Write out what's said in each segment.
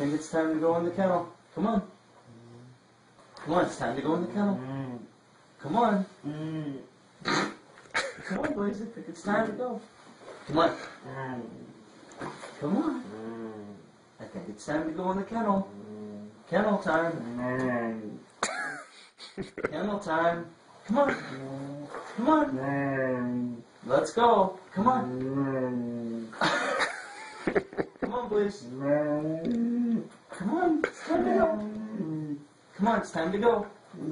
think it's time to go in the kennel. Come on. Come on, it's time to go in the kennel. Come on. Come on, boys, I think it's time to go. Come on. Come on. I think it's time to go in the kennel. Kennel time. Kennel time. Come on. Come on. Let's go. Come on. Come on, boys. Come on. It's time to go. Come on, it's time to go.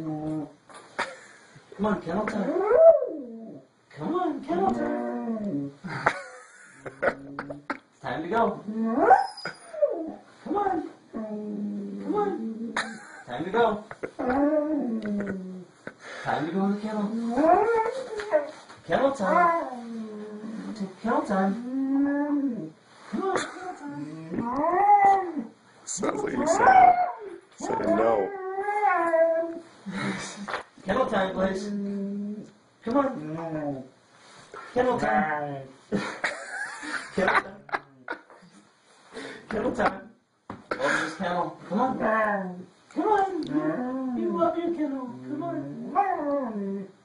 Come on, kennel time. Come on, kennel time. It's time to go. Come on. Come on. Time to go. Time to go in the kennel. Kennel time. Kennel time. Come on, kennel time. Sounds like you said no. Kennel time, please. Come on. Kennel time. Kennel time. Kennel time. Love this kennel. Come on. Come on. You love your kennel. Come on.